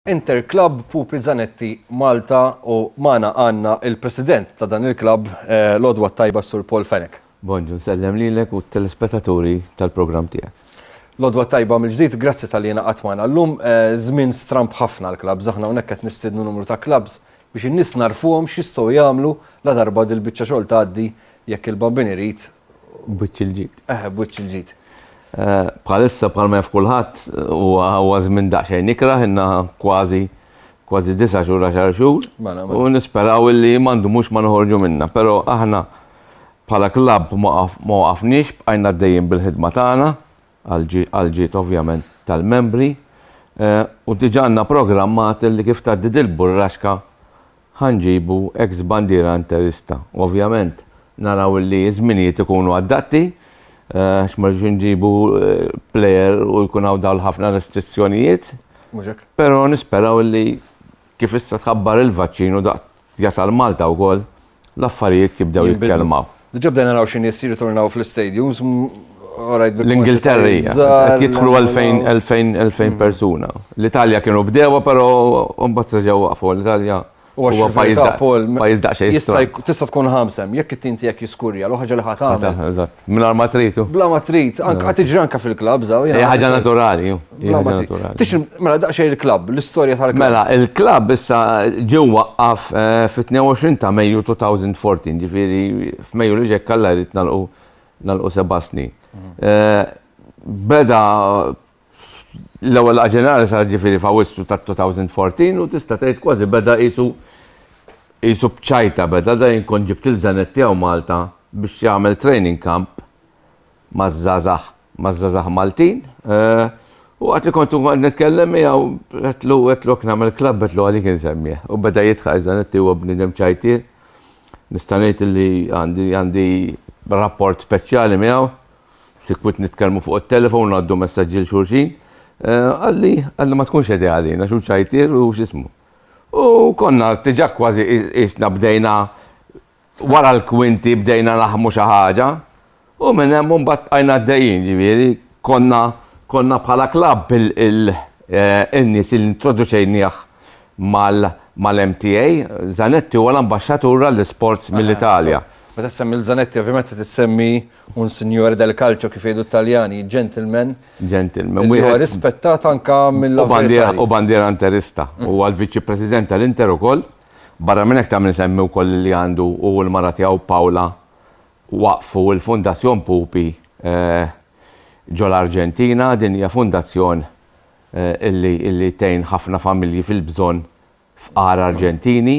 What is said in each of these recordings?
Interclub Pupi Zanetti Malta u mana għanna il-president ta' dan il-klub l-Odwa Tajba Sur Paul Fenek. Bonġu, nsellem lilek u t-telespettaturi tal-program tiegħek. L-Odwa Tajba mill-ġdid, grazzi tal-jena għatmana. L-lum żmien stramp ħafna l-klubs, aħna hawnhekk qed nistidnu numru ta' klubs biex in-nies narfuhom x'jistgħu jagħmlu la darba dil-biċċa xogħol tgħaddi jekk il-bambin irid. Bwiċċ il-ġid. Bwiċċ il-ġid. Bħalissa bħalma jaf kulħadd huwa żmien daqsxejn nikraħ inna kważi 9 xhur 10 xhur u nisperaw li m'għandhomux ma noħorġu minnha, però aħna bħala klabb ma waqafniex bqajna għaddejjin bil-ħidma tagħna għal-ġiet ovvjament tal-membri u diġà għandna programmat li kif tgħaddi dil-burraxka ħanġibu ex bandiera interista. Ovvjament naraw li żminijiet ikunu adatti x'marġu nġibu plejer u jkun hawn dawn ħafna restrizzjonijiet. Però nisperaw li kif issa tħabbar il-vaċċin u daqt jasal Malta wkoll l-affarijiet jibdew jitkellmaw. Diġà bdejna naraw xi nies jiturnaw fl-istadiums l-Ingilterri qed jidħlu 2000 persuna. L-Italja kienu bdewa però mbagħad reġgħu waqfu l-Italja. Huwa pajjiż daqsxejn tista' tkun ħamsem, jekk it-tinti jekk jiskurja, l ħaġa li ħadd tagħmel. Eżatt, mingħajr ma tridu. Bla ma trid, anke tiġri anke fil-klabb żaw. Hija ħaġa naturali. Mela daqsxejn il-klabb, l-istorja tal-klabb. Mela, il-klabb issa ġew waqqaf fit-22 ta' Mejju 2014, ġifieri f'Mejju li ġej kollha jrid nagħlqu 7 snin. Beda l-ewwel ġenerali sar ġifieri f'Awwissu ta' 2014 u tista' tgħid kważi beda qisu b'ċajta beda da jinkun ġibt il-Zanetti hawn Malta biex jagħmel training camp maż-żgħażagħ Maltin u qatt li kontu nitkellem miegħu qedlu nagħmel klabb qedlu għalik insemmih u beda jitħaq Zanetti huwa bniedem ċajtier. Nista' ngħid li għandi rapport speċjali miegħu, sikwit nitkellmu fuq it-telefon ngħaddu messaġġi l xulxin. Għalli ma tkunx idea għalina, xu ċajtier u x'ismu. U konna tiġà kważi isna bdejna wara l-kwinti bdejna naħmu xi ħaġa u minn hemm mbagħad bqajna għaddejjin ġifieri konna bħala klabb in-nies li introduċejnieh mal-MTA. Zanetti huwa l-ambaxxatur għall-isports mill-Italja. Meta semmi l-Zanetti, ovvjament tissemmi un signore del calcio kif jgħidu Taljani, gentleman. Gentleman. Huwa rispettat anke mill-avversarji. U bandiera interista. U għal-Viċi President tal-Inter ukoll. Barra minn hekk tagħmel semmi wkoll li għandu u l-mara tiegħu Pawla waqfu l-Fundazzjon Pupi ġo l-Arġentina. Din hija fundazzjon illi tgħin ħafna familji fil-bżonn f'qar Arġentini.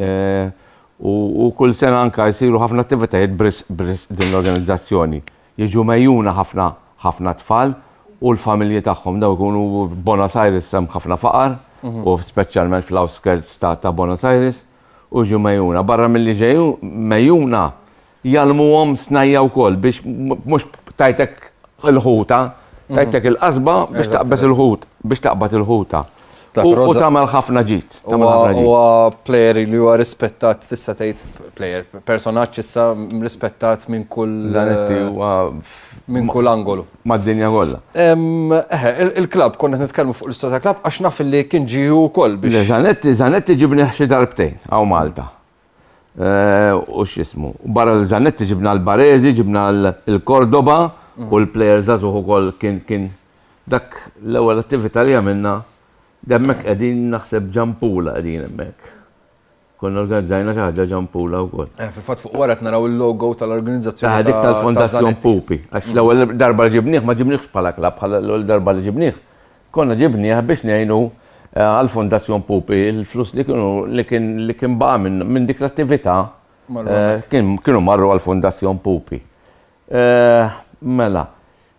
U kull sena anka jsiru ħafna attivitajiet din l-organizzazzjoni. Jiġu mejjuna ħafna tfal u l-familji tagħhom daw ikunu f'Buenos Aires hemm ħafna faqar u speċjalment fl-outskirts ta' Buenos Aires u ġew mejjuna. Barra milli ġew mejjuna jalmuhom snajja wkoll biex mhux tajtek il-ħuta, tajtek il-qasba biex taqbes il-ħut, biex taqbad il-ħuta. U tagħmel ħafna ġid. Huwa plejer li huwa rispettat tista' tgħid plejer, personaġġ issa rispettat minn kull angolu. Mad-dinja kollha. Il-klabb konna nitkellmu fuq l-istorja tal-klabb għax naf li kien ġieħu wkoll biex. Zanetti ġibni xi darbtejn hawn Malta. U x'ismu. Barra l-Zanetti ġibna l-Baresi, ġibna l-Kordoba u l-plejer żagħżugħ ukoll kien dak l-ewwel attività li għamilna. Demmek qegħdin naħseb ġampula qegħdin hemmhekk. Konna organizzajna xi ħaġa ġampula wkoll. Fil-fatt fuq wara qed naraw il-logo tal-organizzazzjoni. Dik tal-Fondazzjon Pupi. Għax l-ewwel darba li ġibnieh ma ġibniex bħala klabb, bħala l-ewwel darba li ġibnieh. Konna ġibnieh biex ngħinu għall-Fondazzjon Pupi il-flus li kien baqa' minn dik l-attività kienu marru għall-Fondazzjon Pupi. Mela,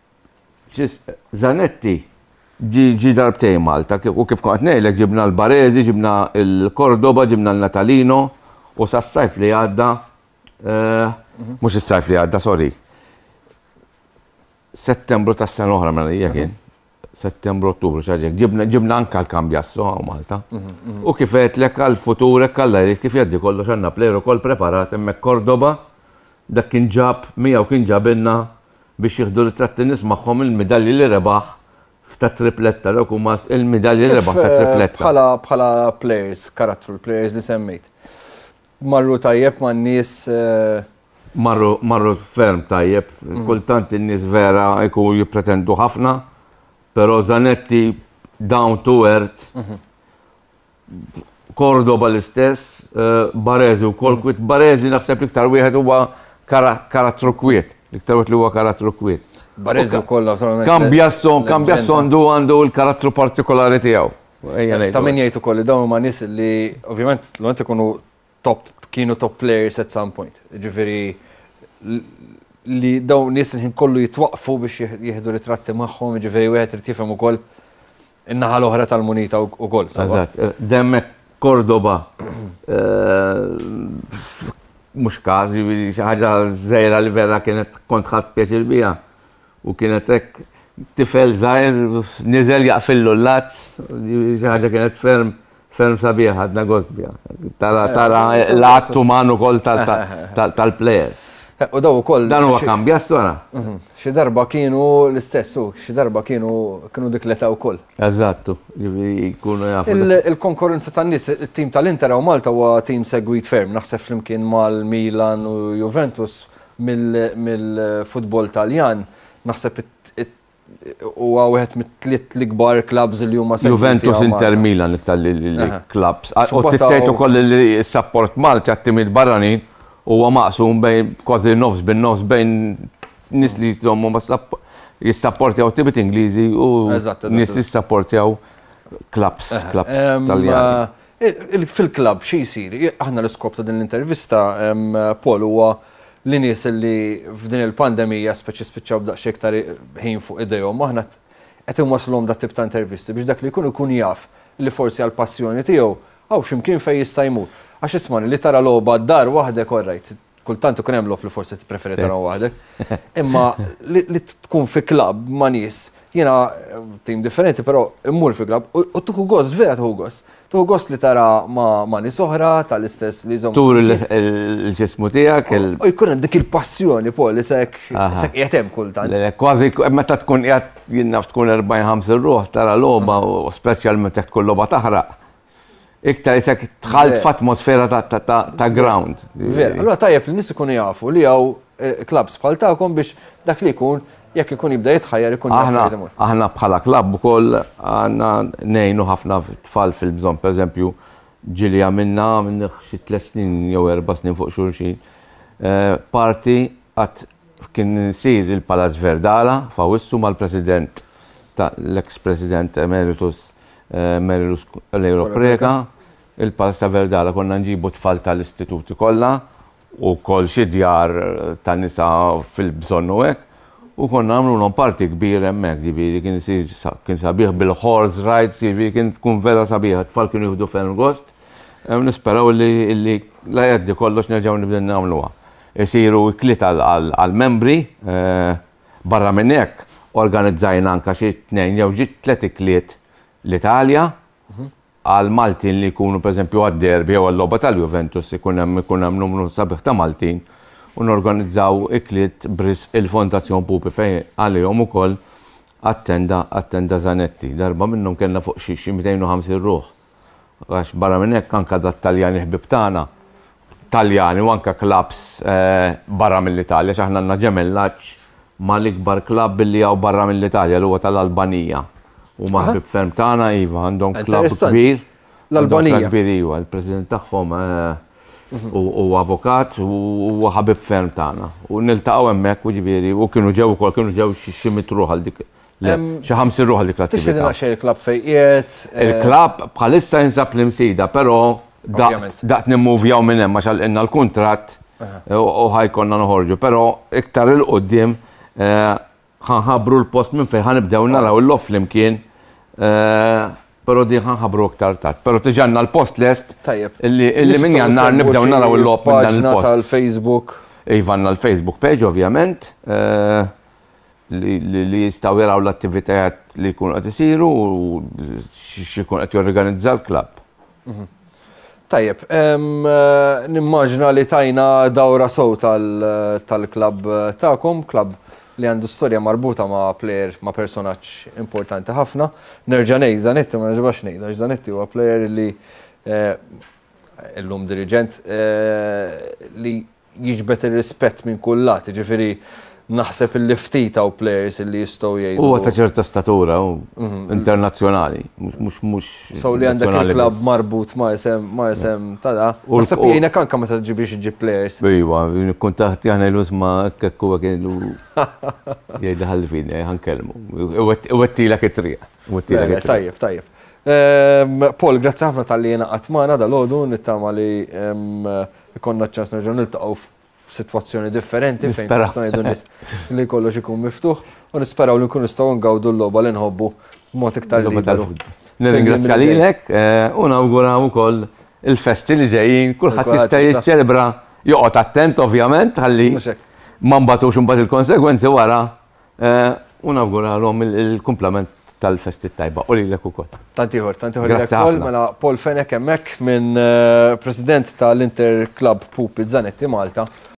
Zanetti ġi darbtejn Malta u kif kont ngħidlek ġibna l-Baresi, ġibna l-Kordoba, ġibna l-Natalino u sas-sajf li għadda mhux is-sajf li għadda, sorry. Settembru tas-sena oħra mela hija kien. Settembru Ottubru x'aġek. Ġibna anke l-Kambjasso hawn Malta. U kif għedlek għall-futur hekk alla jrid kif jgħaddi kollox għandna plejer ukoll preparat hemmhekk Kordoba dak kien ġab miegħu kien ġabilna biex jieħdu ritratti nies magħhom il-midalji li rebaħ ta' tripletta, dawk huma il-medalji rebaħ ta' tripletta. Bħala players, character players li semmejt. Marru tajjeb ma' n-nies. Marru ferm tajjeb, kultant in-nies vera jkunu jippretendu ħafna, però Zanetti down to earth. Cordoba l-istess, Baresi u kol kwit. Baresi naħseb l-iktar wieħed huwa karattru kwiet. L-iktar wieħed li huwa karattru kwiet. Baresi u koll naturalment. Kambjasso għandu l-karattru partikolari tiegħu. Ta' min jgħid ukoll li dawn huma nies li ovvjament l-għant ikunu kienu top players at some point. Ġifieri li dawn nies li kollu jitwaqfu biex jieħdu ritratti magħhom, ġifieri wieħed irid jifhem ukoll in-naħa l-oħra tal-munita ukoll. Demmek Cordoba, mux każ, ħaġa żgħira li vera kienet kont ħadd pjaċir biha. U kienet hekk tifel żgħir niżel jaqfillu l-lat, ħaġa kienet ferm sabiħ ħadna gost biha. Tara l-att uman ukoll tal-plejers. U daw ukoll. Dan huwa Kambjasso ara. Xi darba kienu l-istess, xi darba kienu dik l-età wkoll. Eżattu, jkunu jafu. Il-konkurrenza tan-nies, it-tim tal-Inter u Malta huwa tim segwit ferm, naħseb flimkien mal-Milan u Juventus mill-futbol Taljan, naħseb huwa wieħed mit-tliet l-ikbar clubs li huma segwiti. Juventus Inter Milan tal-clubs. U tittejt ukoll li s-sapport Malta għat-timiet barranin huwa maqsum bejn kważi nofs bejn nis li jżommu jissapportjaw tibit Ingliżi u nis li jissapportjaw clubs Taljani. Fil-klab xi jsir? Aħna l-iskop ta' din l-intervista Paul huwa li nies li f'din il-pandemija spiċċaw b'daqs iktar ħin fuq idejhom aħna qed inwaslhom dat tip ta' intervisti biex dak li jkun jaf li forsi għall passjoni tiegħu hawn x'imkien fejn jista' jmur. Għax ismani li tara logħba d-dar waħdek orrajt, kultant ikun hemm logħob li forsi tippreferi tara waħdek, imma li tkun fi klabb ma' nies, jiena tim differenti però immur fi klabb u tuħu gost, vera tuħu gost. Tuħu gost li tara ma' nies oħra tal-istess li jżomm. Tur il-ġismu tiegħek. U jkun hemm dik il-passjoni Paul li sek qiegħed hemm kultant. Kważi meta tkun qiegħed jien naf tkun 40-50 ruħ tara logħba u speċjalment jekk tkun logħba taħraq. Iktar jisek tħalt f'atmosfera ta' ground. Ver, allora tajjeb li nies ikunu jafu li hawn klabs bħal tagħkom biex dak li jkun jekk ikun jibda jitħajjar ikun jaf. Aħna bħala klabb ukoll għandna ngħinu ħafna tfal fil-bżonn, pereżempju ġili għamilna minn xi 3 snin jew 4 snin fuq xulxin. Parti qatt kien isir il-Palazz Verdala f'Awwissu mal-President l-ex-President Emeritus Merilus l-Europreka, il-Palazz ta' Verdala konna nġibu tfal tal-istituti kollha u kol xi djar tan-nisa fil-bżonn u hekk. U konna għamlulhom parti kbir hemmhekk, ġifieri kien sabiħ bil-horse rides, ġifieri kien tkun vera sabiħ, tfal kienu jieħdu ferm gost. Nisperaw li la jgħaddi kollox nerġgħu nibdew nagħmluha. Isiru kliet għall-membri barra minn hekk organizzajna anke xi 2 jew 3 ikliet l-Italja għal Maltin li jkunu pereżempju għad-derbi jew għall-logħba tal-Juventus ikun hemm numru sabiħ ta' Maltin u norganizzaw ikliet bris il-Fondazzjon Pupi fejn għalihom ukoll attenda Zanetti. Darba minnhom kellna fuq xi 250 ruħ. Għax barra minn hekk anke dat-Taljani ħbib tagħna Taljani u anke klabs barra mill-Italja x'aħna għandna ġemellaġġ mal-ikbar klabb li hawn barra mill-Italja li huwa tal-Albanija. U maħbib ferm tagħna iva għandhom klabb kbir. L-Albanija. Il-President tagħhom u avukat u ħabib ferm tagħna. U niltaqgħu hemmhekk u ġifieri u kienu ġew xi mitruħ għal dik. Xi 50 ruħ għal dik l-attività. Tixtieq xejn il-klabb fejn qiegħed. Il-klabb bħalissa jinsab l-imsida, però daqt nimmuvjaw minn hemm għax għalqilna l-kuntratt u ħajkonna noħorġu, però iktar il-qudiem ħanħabru l-post minn fejn ħanibdew naraw il-lof flimkien, però di ħanħabru iktar tard. Però tiġanna l-post lest illi minn jannar nibdew naraw il-lof minn dan il-post. tal-Facebook. Iva għandna l-Facebook page ovvjament li jistgħu jaraw l-attivitajiet li jkunu qed isiru u x'ikun qed jorganizza l-klabb. Tajjeb, nimmaġina li tajna dawra sew tal-klabb tagħkom, klabb li għandu storja marbuta ma' plejer, ma' personaġġ importanti ħafna. Nerġa' ngħid Zanetti ma nerġax ngħid, Zanetti huwa plejer li illum dirigent li jiġbed ir-rispett minn kull lat, ġifieri naħseb il-liftita u plejers li jistgħu jgħidu. Huwa ta' ċerta statura u internazzjonali, mhux. So li għandek il-klabb marbut ma' isem tada. Naħseb jgħinek anke meta tġibix iġib plejers. Iva, nkun taħt jaħna l-użma kekk huwa kienu jgħidha ħallifini ħankellmu. Iwettilek it-triq. Tajjeb. Paul, grazzi ħafna tal-li jena għatmana dal-għodu, nittama li ikonna ċans nerġgħu niltaqgħu f'sitwazzjoni differenti fejn nistgħu ngħidu nies li kollox ikun miftuħ u nisperaw li nkunu nistgħu ngawdu l-logħba li nħobbu b'mod iktar liberu. Nirringrazzja lilek u nawguraw ukoll il-festi li ġejjin, kulħadd jista' jiċċelebra joqgħod attent ovvjament ħalli ma nbatux imbagħad il-konsegwenzi wara u nawguralhom il-kumplament tal-festi tajba u lilek ukoll. Tantiħor lilek Paul, mela Paul Fenek hemmhekk minn President tal-Inter Club Pupi Zanetti Malta.